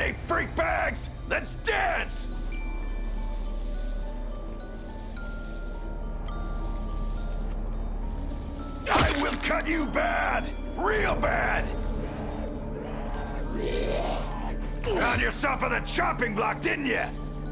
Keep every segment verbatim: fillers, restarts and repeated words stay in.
Ready, freak bags? Let's dance! I will cut you bad! Real bad! Found yourself on the chopping block, didn't you?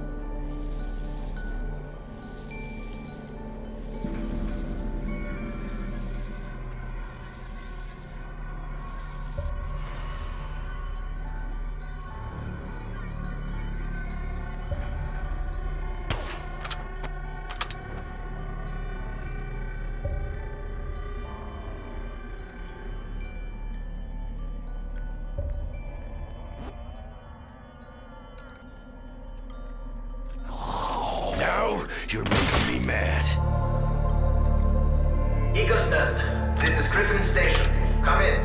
You're making me mad. Eagle's Nest, this is Griffin Station. Come in.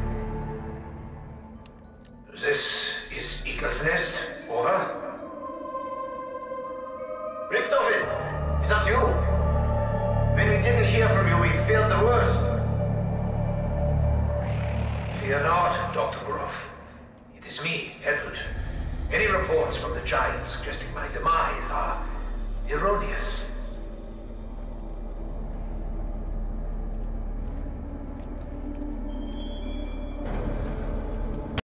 This is Eagle's Nest. Over. Richtofen, is that you? When we didn't hear from you, we feared the worst. Fear not, Doctor Groff. It is me, Edward. Any reports from the Giants suggesting my demise are erroneous.